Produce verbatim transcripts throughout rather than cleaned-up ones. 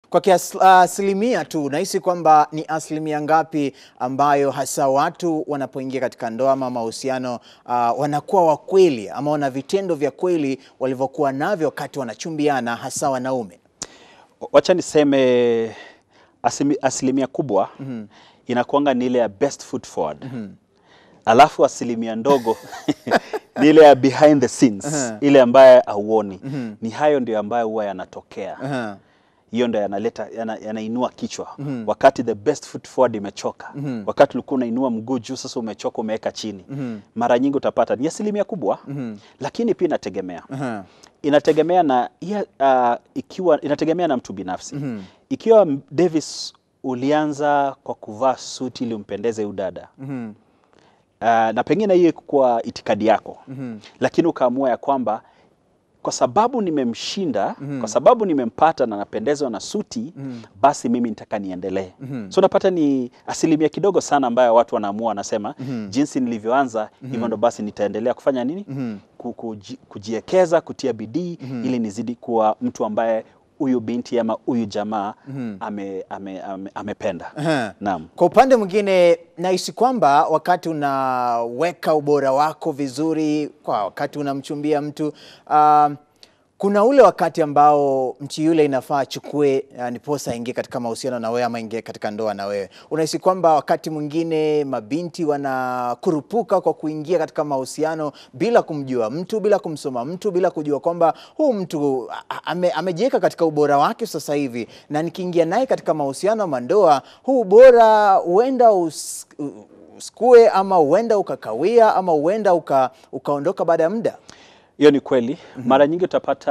Kwa kiasi asilimia tu, nahisi kwamba ni asilimia ngapi ambayo hasa watu wanapoingia katika ndoa ama mahusiano uh, wanakuwa wa kweli ama wana vitendo vya kweli walivyokuwa navyo wakati wanachumbiana, hasa wanaume? Wacha niseme asilimia kubwa mm -hmm. inakuanga ni ile ya best foot forward. Mm -hmm. Alafu asilimia ndogo ni ile ya behind the scenes, uh -huh. ile ambaye hauoni. Mm -hmm. Ni hayo ndio ambayo huwa yanatokea. Uh -huh. Hiyo ndio yanaleta yana, yanainua kichwa. Mm -hmm. Wakati the best foot forward imechoka. Mm -hmm. Wakati ulikuwa unainua mguu juu, sasa umechoka, umeweka chini. Mm -hmm. Mara nyingi utapata ni asilimia kubwa. Mm -hmm. Lakini pia inategemea. Uh -huh. Inategemea na uh, ikiwa inategemea na mtu binafsi. Mm -hmm. Ikiwa Davis ulianza kwa kuvaa suti ili umpendeze udada. Mm -hmm. uh, na pengine hiyo kwa itikadi yako. Mm -hmm. Lakini ukaamua ya kwamba kwa sababu nimemshinda, mm -hmm. kwa sababu nimempata na napendezwa na suti, mm -hmm. basi mimi nitaka niendelee. Mm -hmm. So napata ni asilimia kidogo sana ambayo watu wanaamua wanasema, mm -hmm. jinsi nilivyoanza, mm -hmm. hivyo ndo basi nitaendelea kufanya nini? Mm -hmm. Kuji, kujiekeza, kutia bidii, mm -hmm. ili nizidi kuwa mtu ambaye huyu binti ama huyu jamaa mm -hmm. ame, ame, ame, amependa. Uh -huh. Naam. Kwa upande mwingine, nahisi kwamba wakati unaweka ubora wako vizuri, kwa wakati unamchumbia mtu, uh, kuna ule wakati ambao mtu yule inafaa achukue uh, niposa ingie katika mahusiano na wewe ama ingie katika ndoa na wewe. Unahisi kwamba wakati mwingine mabinti wanakurupuka kwa kuingia katika mahusiano bila kumjua mtu, bila kumsoma mtu, bila kujua kwamba huu mtu ame, amejiweka katika ubora wake sasa hivi, na nikiingia naye katika mahusiano ama ndoa, huu ubora huenda us, usikue ama huenda ukakawia ama huenda uka, ukaondoka baada ya muda. Hiyo ni kweli. Mm -hmm. Mara nyingi utapata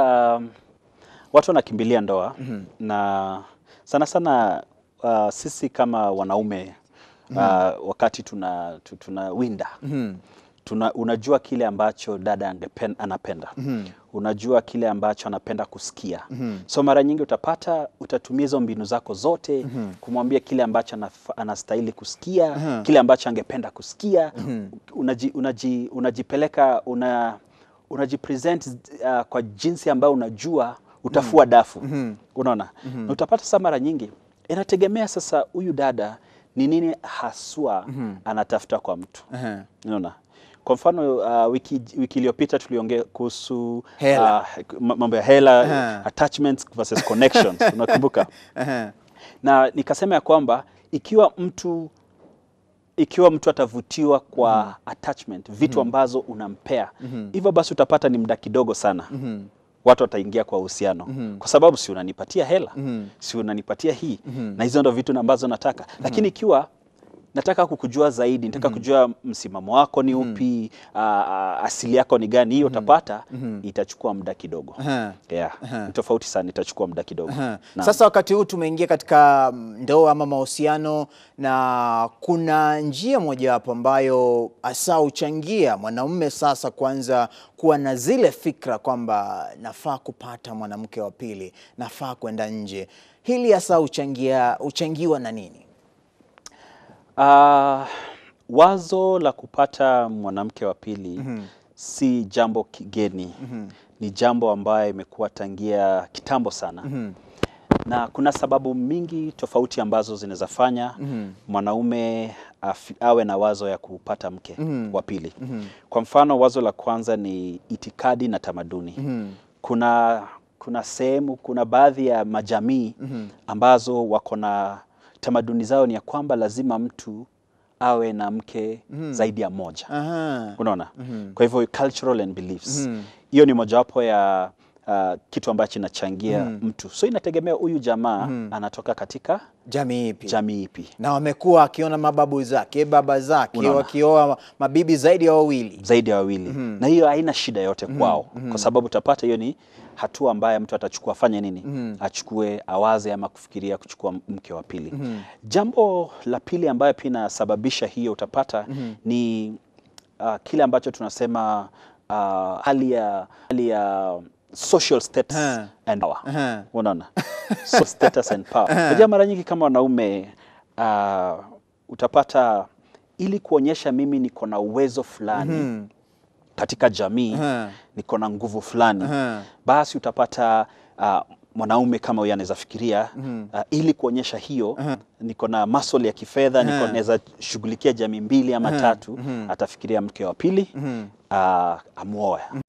watu wanakimbilia ndoa. Mm -hmm. Na sana sana uh, sisi kama wanaume uh, mm -hmm. wakati tuna tuna winda. Mm -hmm. Tuna, unajua kile ambacho dada angepen, anapenda. Mm -hmm. Unajua kile ambacho anapenda kusikia. Mm -hmm. So mara nyingi utapata utatumia hizo mbinu zako zote. Mm -hmm. kumwambia kile ambacho anastahili kusikia. Mm -hmm. Kile ambacho angependa kusikia. Mm -hmm. unaji, unaji, unajipeleka una unajipresent uh, kwa jinsi ambayo unajua utafua mm. dafu. Mm -hmm. Unaona? Mm -hmm. Na utapata sasa mara nyingi inategemea sasa huyu dada ni nini haswa mm -hmm. anatafuta kwa mtu. Uh -huh. Unaona? Kwa mfano uh, wiki wiki iliyopita tuliongea kuhusu uh, mambo ya hela, uh -huh. attachments versus connections. Unakumbuka? Uh -huh. Na nikasema ya kwamba ikiwa mtu ikiwa mtu atavutiwa kwa mm -hmm. attachment, vitu ambazo unampea, mm hivyo -hmm. basi utapata ni muda kidogo sana. Mm -hmm. Watu wataingia kwa uhusiano. Mm -hmm. Kwa sababu si unanipatia hela, mm -hmm. si unanipatia hii, mm -hmm. na hizo ndo vitu ambazo nataka. Mm -hmm. Lakini ikiwa nataka kukujua zaidi, nataka mm -hmm. kujua msimamo wako ni upi, mm -hmm. uh, asili yako ni gani, hiyo utapata mm -hmm. itachukua muda kidogo. Uh -huh. Yeah. Uh -huh. Tofauti sana, itachukua muda kidogo. Uh -huh. Sasa wakati huu tumeingia katika ndoa ama mahusiano, na kuna njia moja hapo ambayo hasa uchangia mwanamume sasa kwanza kuwa na zile fikra kwamba nafaa kupata mwanamke wa pili, nafaa kwenda nje. Hili hasa uchangia uchangiwa na nini? Uh, wazo la kupata mwanamke wa pili mm -hmm. si jambo kigeni. Mm -hmm. Ni jambo ambayo imekuwa tangia kitambo sana. Mm -hmm. Na kuna sababu mingi tofauti ambazo zinaweza fanya mm -hmm. mwanaume awe na wazo ya kupata mke mm -hmm. wa pili. Mm -hmm. Kwa mfano, wazo la kwanza ni itikadi na tamaduni. Mm -hmm. Kuna kuna sehemu, kuna baadhi ya majamii mm -hmm. ambazo wako na tamaduni zao ni ya kwamba lazima mtu awe na mke mm -hmm. zaidi ya moja. Aha. Unaona? Mm -hmm. Kwa hivyo cultural and beliefs. Mm -hmm. Hiyo ni mojawapo ya uh, kitu ambacho inachangia mm -hmm. mtu. So inategemea huyu jamaa mm -hmm. anatoka katika jamii ipi. Jamii ipi. Na wamekuwa akiona mababu zake, baba zake, wakioa mabibi zaidi ya wawili. Zaidi ya wawili. Mm -hmm. Na hiyo haina shida yote kwao. Mm -hmm. Kwa sababu utapata hiyo ni hatua ambaye mtu atachukua afanye nini? Mm -hmm. Achukue, awaze ama kufikiria kuchukua mke wa pili. Mm -hmm. Jambo la pili ambayo pia inasababisha hiyo utapata mm -hmm. ni uh, kile ambacho tunasema uh, hali ya hali ya social status uh -huh. and power. Uh -huh. Unaona? So status and power. Uh -huh. Kwa mara nyingi kama wanaume uh, utapata ili kuonyesha mimi niko na uwezo fulani mm -hmm. katika jamii, uh -huh. niko na nguvu fulani, uh -huh. basi utapata uh, mwanaume kama huyu anaweza fikiria uh, ili kuonyesha hiyo niko na muscle ya kifedha, niko naweza shughulikia jamii mbili ama tatu, atafikiria mke wa pili uh, amuoe.